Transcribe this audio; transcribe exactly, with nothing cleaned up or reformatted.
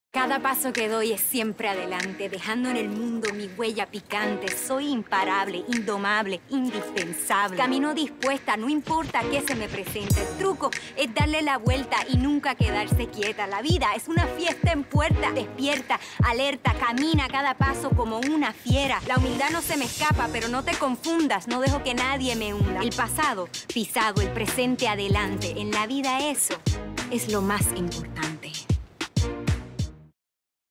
Cada paso que doy es siempre adelante, dejando en el mundo mi huella picante. Soy imparable, indomable, indispensable. Camino dispuesta, no importa qué se me presente. El truco es darle la vuelta y nunca quedarse quieta. La vida es una fiesta en puerta. Despierta, alerta, camina a cada paso como una fiera. La humildad no se me escapa, pero no te confundas. No dejo que nadie me hunda. El pasado pisado, el presente adelante. En la vida eso es lo más importante.